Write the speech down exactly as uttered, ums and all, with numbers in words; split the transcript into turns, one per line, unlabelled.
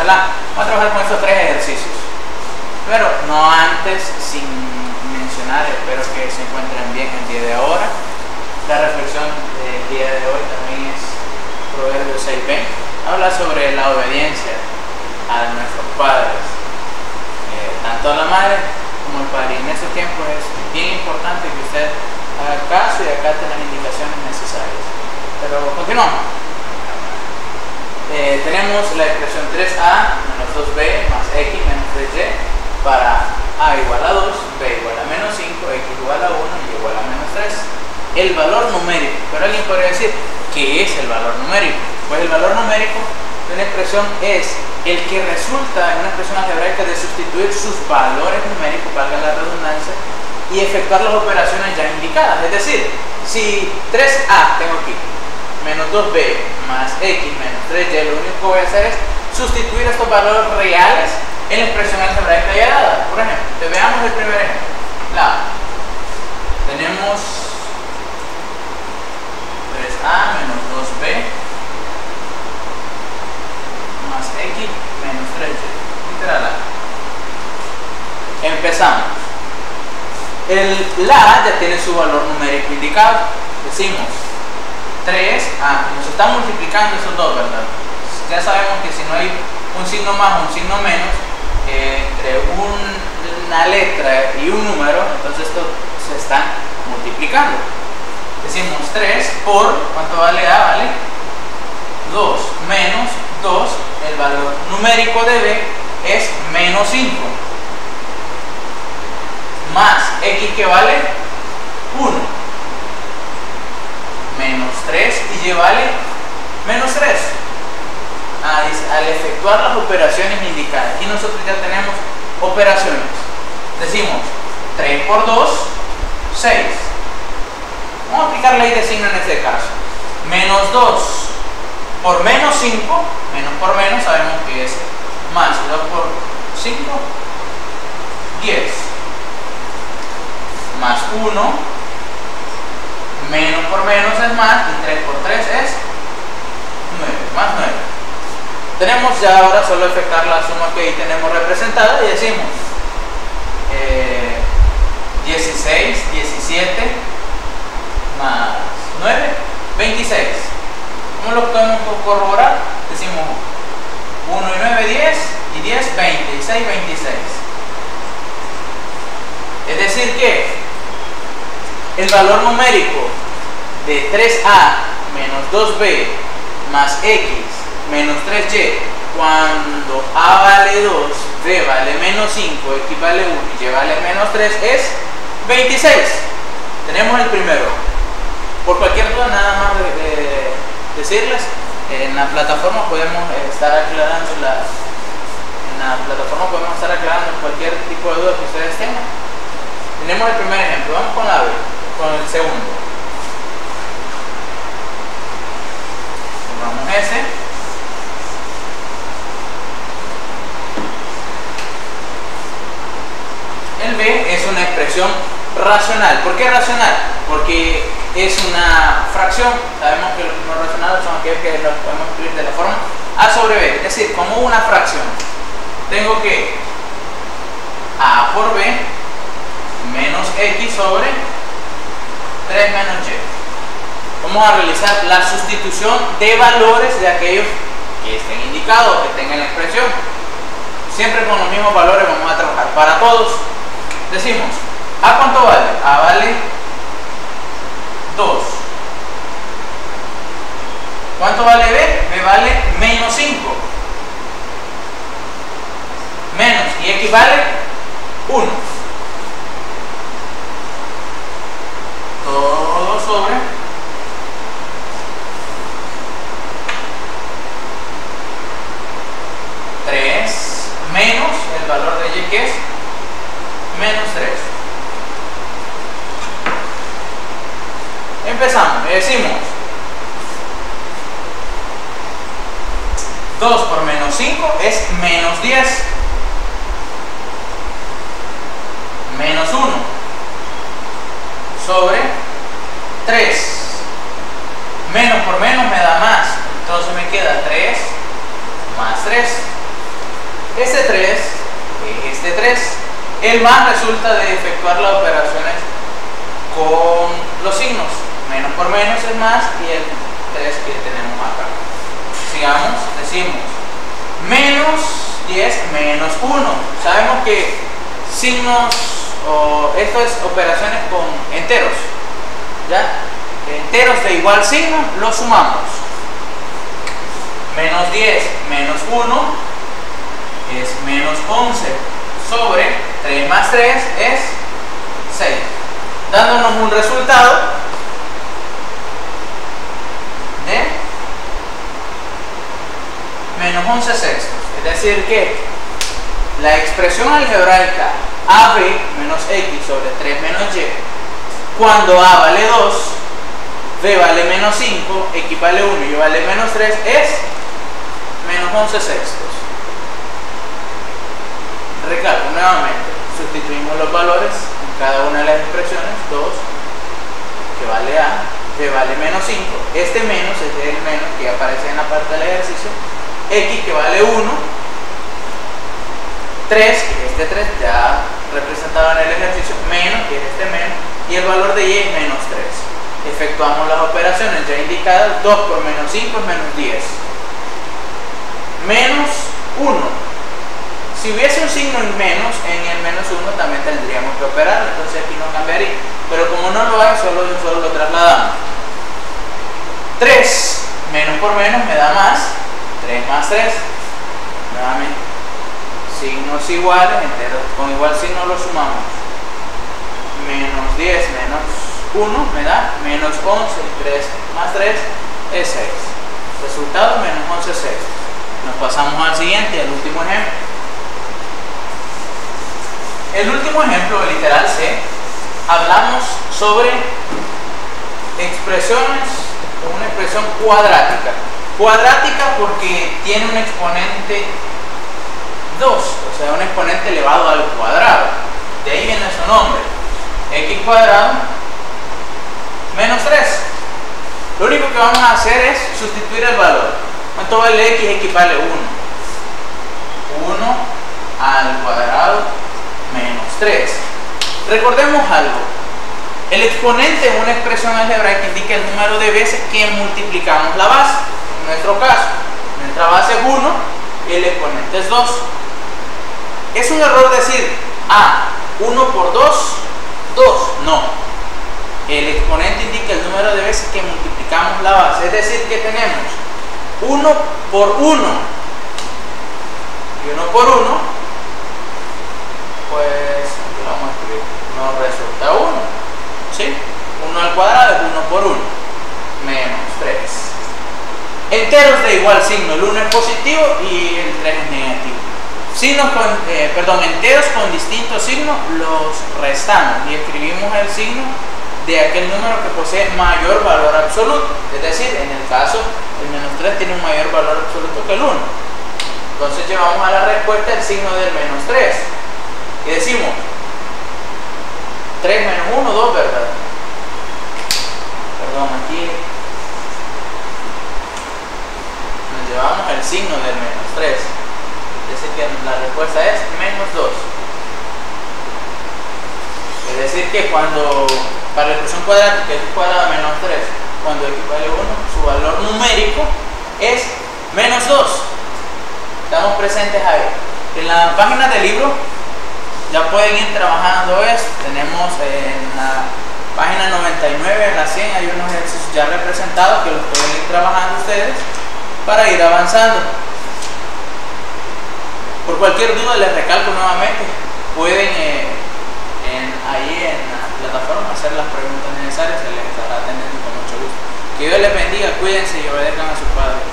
letra la A. Vamos a trabajar con estos tres ejercicios. Pero no antes, sin mencionar, espero que se encuentren bien el día de ahora. La reflexión del día de hoy también es Proverbios seis veinte. Habla sobre la obediencia a nuestros padres, eh, tanto a la madre como al padre. Y en estos tiempos es bien importante que usted haga caso y acá tenga las indicaciones necesarias. Pero continuamos. Eh, tenemos la expresión tres a menos dos b más x menos tres y para a igual a dos, b igual a menos cinco, x igual a uno y igual a menos tres. El valor numérico. Pero alguien podría decir, ¿qué es el valor numérico? Pues el valor numérico de una expresión es el que resulta en una expresión algebraica de sustituir sus valores numéricos, valga la redundancia, y efectuar las operaciones ya indicadas. Es decir, si tres a tengo aquí, menos dos b más x menos tres y, lo único que voy a hacer es sustituir estos valores reales en la expresión algebraica ya dada. Por ejemplo, te veamos el primer ejemplo. La tenemos tres a menos dos b más x menos tres y. Literal A. Empezamos. El la ya tiene su valor numérico indicado. Decimos tres a, nos está multiplicando esos dos, ¿verdad? Ya sabemos que si no hay un signo más o un signo menos eh, entre un, una letra y un número, entonces esto se están multiplicando. Decimos tres por, ¿cuánto vale A? Vale dos menos dos, el valor numérico de B es menos cinco, más X que vale uno, menos tres y Y vale menos tres. Ah, dice, al efectuar las operaciones indicadas, y nosotros ya tenemos operaciones. Decimos tres por dos, seis. Vamos a aplicar ley de signo en este caso. Menos dos por menos cinco, menos por menos sabemos que es más. dos por cinco, diez. Más uno, menos por menos es más, y tres por tres es nueve, más nueve. Tenemos ya ahora solo efectuar la suma que ahí tenemos representada y decimos eh, dieciséis, diecisiete más nueve, veintiséis. ¿Cómo lo podemos corroborar? Decimos uno y nueve, diez, y diez, veinte, y seis, veintiséis. Es decir que el valor numérico de tres a menos dos b más x menos tres y, cuando a vale dos, b vale menos cinco, x vale uno y y vale menos tres, es veintiséis. Tenemos el primero. Por cualquier duda, nada más de, de decirles, en la plataforma podemos estar aclarando la, en la plataforma podemos estar aclarando cualquier tipo de duda que ustedes tengan. Tenemos el primer ejemplo. Vamos con la B, con el segundo. Tomamos ese. El B es una expresión racional. ¿Por qué racional? Porque es una fracción. Sabemos que los números racionales son aquellos que los podemos escribir de la forma A sobre B, es decir, como una fracción. Tengo que A por B menos X sobre tres menos Y. Vamos a realizar la sustitución de valores de aquellos que estén indicados, que tengan la expresión. Siempre con los mismos valores vamos a trabajar. Para todos decimos, ¿A cuánto vale? A vale dos. ¿Cuánto vale B? B vale menos cinco. Menos, y X vale uno. Todo sobre tres menos el valor de Y, que es menos tres. Empezamos y decimos dos por menos cinco es menos diez, menos uno sobre tres. Menos por menos me da más, entonces me queda tres más tres. El más resulta de efectuar las operaciones con los signos. Menos por menos es más y el tres que tenemos acá. Sigamos, decimos menos diez menos uno. Sabemos que signos, o esto es operaciones con enteros, ¿ya? Enteros de igual signo los sumamos. Menos diez menos uno es menos once sobre tres más tres es seis, dándonos un resultado de menos once sextos. Es decir que la expresión algebraica A B menos X sobre tres menos Y, cuando A vale dos, B vale menos cinco, X vale uno y Y vale menos tres, es menos once sextos. Recalco nuevamente, sustituimos los valores en cada una de las expresiones. Dos, que vale A, B vale menos cinco, este menos es el menos que aparece en la parte del ejercicio, X que vale uno, tres, que es este tres ya representado en el ejercicio, menos, que es este menos, y el valor de Y es menos tres. Efectuamos las operaciones ya indicadas. Dos por menos cinco es menos diez. Menos uno. Si hubiese un signo en menos, en el menos uno también tendríamos que operar, entonces aquí no cambiaría. Pero como no lo hay, solo de un solo lo trasladamos. tres menos por menos me da más. tres más tres. Nuevamente. Signos iguales, enteros con igual signo los sumamos. Menos diez menos uno me da menos once. tres más tres es seis. Resultado menos once sextos. Nos pasamos al siguiente, al último ejemplo. El último ejemplo, el literal C, hablamos sobre expresiones, una expresión cuadrática. Cuadrática porque tiene un exponente dos, o sea, un exponente elevado al cuadrado. De ahí viene su nombre. X cuadrado menos tres. Lo único que vamos a hacer es sustituir el valor. ¿Cuánto vale X? X vale uno. uno al cuadrado menos tres. Recordemos algo. El exponente en una expresión algebraica indica el número de veces que multiplicamos la base. En nuestro caso, nuestra base es uno y el exponente es dos. Es un error decir, ah, uno por dos, dos. No. El exponente indica el número de veces que multiplicamos la base. Es decir, que tenemos uno por uno y uno por uno, pues aquí vamos a escribir, nos resulta uno. ¿Sí? uno al cuadrado es uno por uno, menos tres. Enteros de igual signo, el uno es positivo y el tres es negativo. Signos con, eh, perdón, enteros con distintos signos los restamos y escribimos el signo de aquel número que posee mayor valor absoluto. Es decir, en el caso, el menos tres tiene un mayor valor absoluto que el uno. Entonces llevamos a la respuesta el signo del menos tres. Y decimos, tres menos uno, dos, ¿verdad? Perdón, aquí nos llevamos el signo del menos tres. Es decir, que la respuesta es menos dos. Es decir, que cuando, para la expresión cuadrática, X cuadrado menos tres, cuando X vale uno, su valor numérico es menos dos. Estamos presentes ahí. En la página del libro ya pueden ir trabajando esto. Tenemos en la página noventa y nueve, en la cien, hay unos ejercicios ya representados que los pueden ir trabajando ustedes para ir avanzando. Por cualquier duda, les recalco nuevamente, pueden eh, en, ahí en la plataforma hacer las preguntas necesarias, se les estará atendiendo con mucho gusto. Que Dios les bendiga, cuídense y obedezcan a sus padres.